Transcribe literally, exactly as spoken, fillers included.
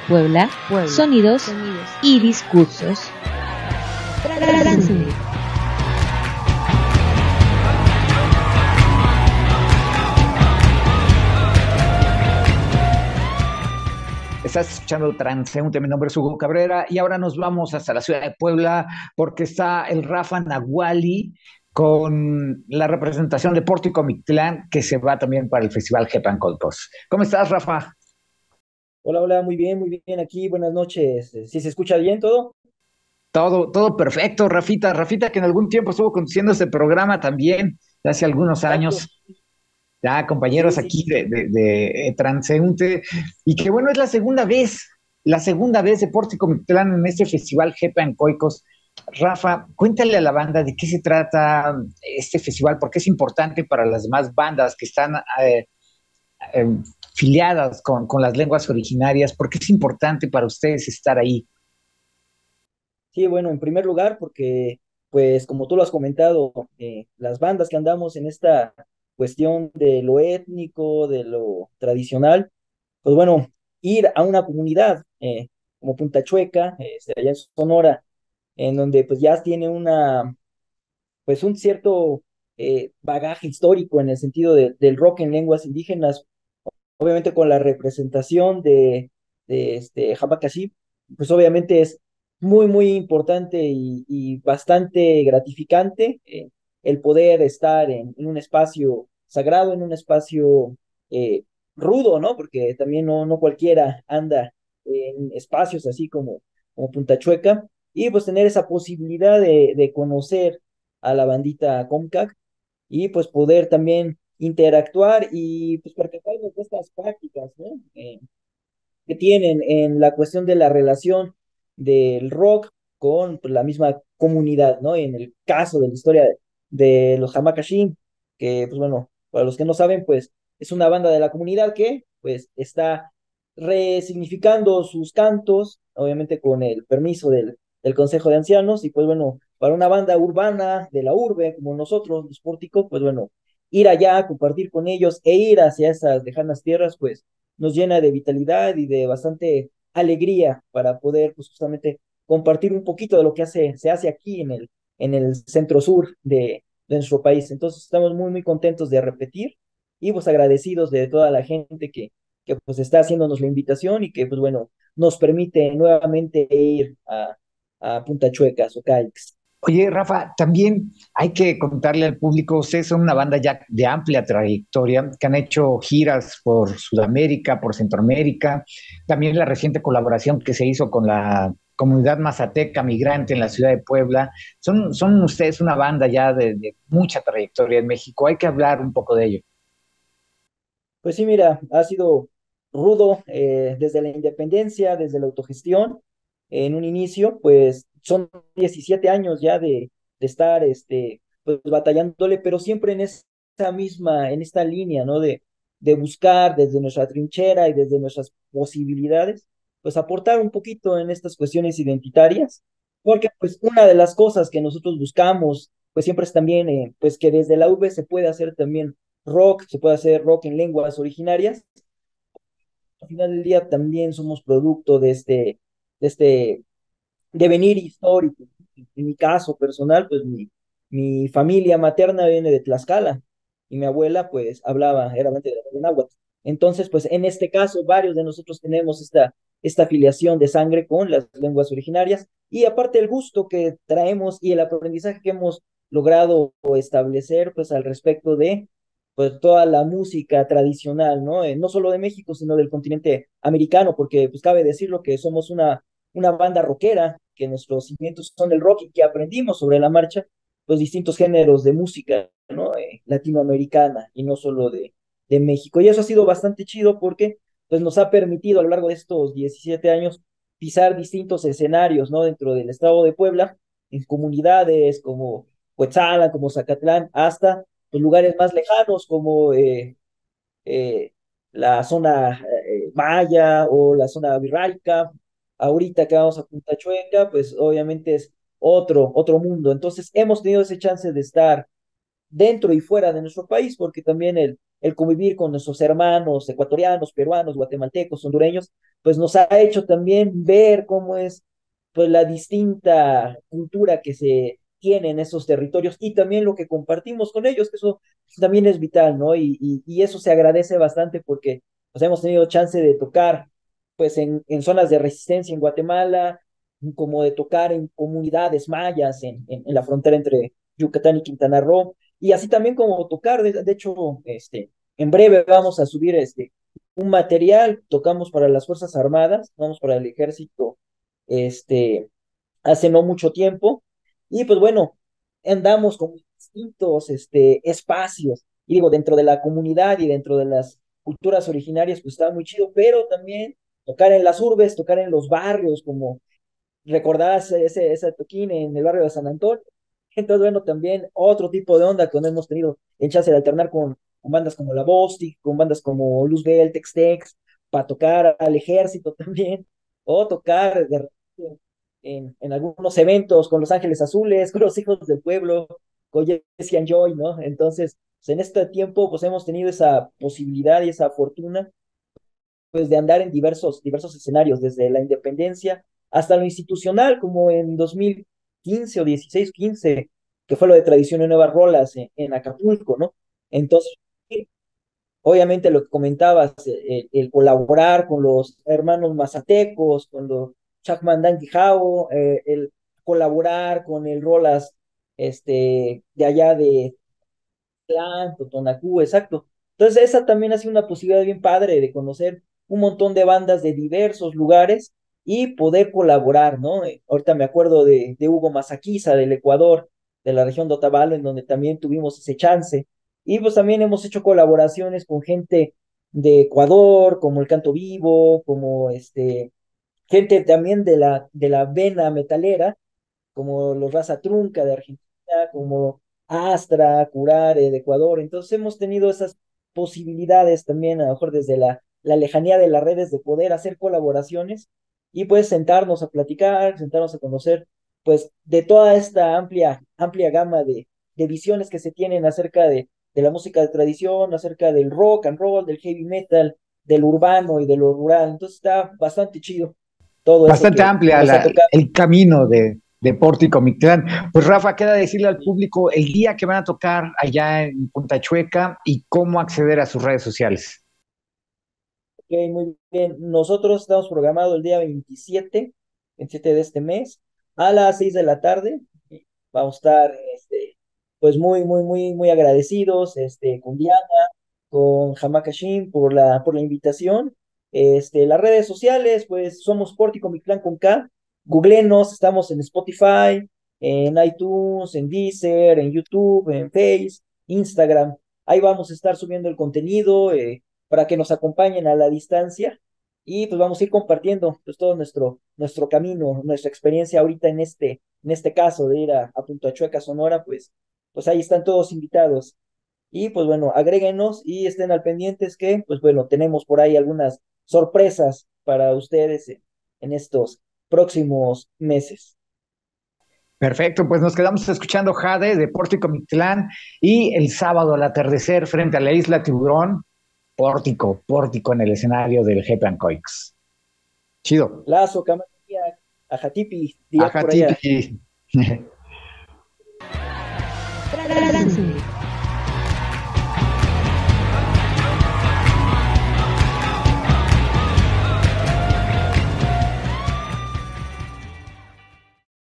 Puebla, Puebla, sonidos, sonidos y discursos. Transcendente. Estás escuchando Transeúnte, mi nombre es Hugo Cabrera y ahora nos vamos hasta la ciudad de Puebla porque está el Rafa Nahuali con la representación de Pórtico Mictlán que se va también para el Festival Jepancolcos. ¿Cómo estás, Rafa? Hola, hola, muy bien, muy bien aquí, buenas noches. ¿Sí se escucha bien todo? Todo, todo perfecto, Rafita. Rafita que en algún tiempo estuvo conduciendo este programa también, hace algunos Exacto. años, ya compañeros Sí, sí, aquí de, de, de, eh, Transeúnte, y que bueno, es la segunda vez, la segunda vez de Pórtico Mictlán en este festival Jepa en Coicos. Rafa, cuéntale a la banda de qué se trata este festival, porque es importante para las demás bandas que están eh, eh, filiadas con, con las lenguas originarias, porque es importante para ustedes estar ahí. sí, bueno, en primer lugar, porque, pues, como tú lo has comentado, eh, las bandas que andamos en esta cuestión de lo étnico, de lo tradicional, pues bueno, ir a una comunidad eh, como Punta Chueca, este, allá en Sonora, en donde pues ya tiene una, pues un cierto eh, bagaje histórico en el sentido de- del rock en lenguas indígenas, obviamente con la representación de, de este Habakaship, pues obviamente es muy, muy importante y, y bastante gratificante eh, el poder estar en, en un espacio sagrado, en un espacio eh, rudo, ¿no? Porque también no, no cualquiera anda en espacios así como, como Punta Chueca, y pues tener esa posibilidad de, de conocer a la bandita Comcac y pues poder también interactuar y pues participar de estas prácticas, ¿no? Eh, que tienen en la cuestión de la relación del rock con pues, la misma comunidad, ¿no? En el caso de la historia de, de los Hamakashin, que pues bueno, para los que no saben, pues es una banda de la comunidad que pues está resignificando sus cantos, obviamente con el permiso del, del Consejo de Ancianos, y pues bueno, para una banda urbana de la urbe como nosotros, los Pórticos, pues bueno, ir allá, compartir con ellos e ir hacia esas lejanas tierras, pues nos llena de vitalidad y de bastante alegría para poder pues justamente compartir un poquito de lo que hace, se hace aquí en el, en el centro sur de, de nuestro país. Entonces estamos muy, muy contentos de repetir y pues agradecidos de toda la gente que, que pues está haciéndonos la invitación y que pues bueno, nos permite nuevamente ir a, a Punta Chuecas o Caix. Oye, Rafa, también hay que contarle al público, ustedes son una banda ya de amplia trayectoria, que han hecho giras por Sudamérica, por Centroamérica, también la reciente colaboración que se hizo con la comunidad mazateca migrante en la ciudad de Puebla. Son, son ustedes una banda ya de, de mucha trayectoria en México, hay que hablar un poco de ello. Pues sí, mira, ha sido rudo eh, desde la independencia, desde la autogestión. En un inicio, pues son diecisiete años ya de, de estar este, pues, batallándole, pero siempre en esa misma, en esta línea, ¿no? De, de buscar desde nuestra trinchera y desde nuestras posibilidades, pues aportar un poquito en estas cuestiones identitarias, porque pues una de las cosas que nosotros buscamos, pues siempre es también, eh, pues que desde la U V se puede hacer también rock, se puede hacer rock en lenguas originarias. Al final del día también somos producto de este, de este devenir histórico. En mi caso personal, pues mi, mi familia materna viene de Tlaxcala y mi abuela pues hablaba, era amante de la náhuatl. Entonces, pues en este caso, varios de nosotros tenemos esta, esta afiliación de sangre con las lenguas originarias y aparte el gusto que traemos y el aprendizaje que hemos logrado establecer pues al respecto de pues toda la música tradicional, ¿no? Eh, no solo de México, sino del continente americano, porque pues cabe decirlo que somos una, una banda rockera, que nuestros cimientos son el rock y que aprendimos sobre la marcha los distintos géneros de música, ¿no? Eh, latinoamericana y no solo de, de México. Y eso ha sido bastante chido porque pues nos ha permitido a lo largo de estos diecisiete años pisar distintos escenarios, ¿no? Dentro del estado de Puebla, en comunidades como Cuetzalan, como Zacatlán, hasta pues, lugares más lejanos como eh, eh, la zona eh, Maya o la zona virraica. Ahorita que vamos a Punta Chueca, pues obviamente es otro, otro mundo. Entonces hemos tenido ese chance de estar dentro y fuera de nuestro país, porque también el, el convivir con nuestros hermanos ecuatorianos, peruanos, guatemaltecos, hondureños, pues nos ha hecho también ver cómo es pues la distinta cultura que se tiene en esos territorios y también lo que compartimos con ellos, que eso también es vital, ¿no? Y, y, y eso se agradece bastante porque pues, hemos tenido chance de tocar pues en, en zonas de resistencia en Guatemala, como de tocar en comunidades mayas en, en, en la frontera entre Yucatán y Quintana Roo, y así también como tocar, de, de hecho, este, en breve vamos a subir este, un material, tocamos para las Fuerzas Armadas, vamos para el ejército, este, hace no mucho tiempo, y pues bueno, andamos con distintos este, espacios, y digo, dentro de la comunidad y dentro de las culturas originarias, pues está muy chido, pero también tocar en las urbes, tocar en los barrios, como recordás ese, ese toquín en el barrio de San Antonio. Entonces, bueno, también otro tipo de onda que no hemos tenido el chance de alternar con, con bandas como La Bostic, con bandas como Luz Bell, Tex-Tex, para tocar al ejército también, o tocar de repente en, en algunos eventos con Los Ángeles Azules, con los Hijos del Pueblo, con Jesse and Joy, ¿no? Entonces, pues en este tiempo, pues hemos tenido esa posibilidad y esa fortuna pues de andar en diversos, diversos escenarios, desde la independencia hasta lo institucional, como en dos mil quince o dieciséis quince, que fue lo de Tradición y Nuevas Rolas en, en Acapulco, ¿no? Entonces, obviamente lo que comentabas, el, el colaborar con los hermanos mazatecos, con los Chacmandán Quijao, eh, el colaborar con el Rolas este, de allá de Plan, Totonacú, exacto. Entonces, esa también ha sido una posibilidad bien padre de conocer un montón de bandas de diversos lugares y poder colaborar, ¿no? Eh, ahorita me acuerdo de, de Hugo Mazaquiza del Ecuador, de la región de Otavalo, en donde también tuvimos ese chance. Y pues también hemos hecho colaboraciones con gente de Ecuador, como el Canto Vivo, como este, gente también de la, de la vena metalera, como los Raza Trunca de Argentina, como Astra, Curare de Ecuador. Entonces hemos tenido esas posibilidades también, a lo mejor desde la, la lejanía de las redes, de poder hacer colaboraciones y pues sentarnos a platicar, sentarnos a conocer, pues de toda esta amplia, amplia gama de, de visiones que se tienen acerca de, de la música de tradición, acerca del rock and roll, del heavy metal, del urbano y de lo rural. Entonces está bastante chido todo eso Bastante que, que amplia nos ha la, tocado. el camino de, de Pórtico Mictlán. Pues Rafa, queda decirle al público el día que van a tocar allá en Punta Chueca y cómo acceder a sus redes sociales. Ok, muy bien. Nosotros estamos programados el día veintisiete, veintisiete de este mes, a las seis de la tarde. Vamos a estar, este, pues muy, muy, muy, muy agradecidos, este, con Diana, con Hamaka Shin por la, por la invitación. Este, las redes sociales, pues somos Pórtico Mictlán con K. Googlenos, estamos en Spotify, en iTunes, en Deezer, en YouTube, en Face, Instagram. Ahí vamos a estar subiendo el contenido. Eh, para que nos acompañen a la distancia y pues vamos a ir compartiendo pues todo nuestro, nuestro camino, nuestra experiencia ahorita en este, en este caso de ir a, a Punta Chueca, Sonora, pues, pues ahí están todos invitados. Y pues bueno, agréguenos y estén al pendientes que pues bueno, tenemos por ahí algunas sorpresas para ustedes en, en estos próximos meses. Perfecto, pues nos quedamos escuchando Jade de Pórtico Mictlán y el sábado al atardecer frente a la isla Tiburón, Pórtico, Pórtico en el escenario del Jepan Coix. Chido. Lazo, Camarilla, Ajatipi, diría por allá. Ajá, Transmit.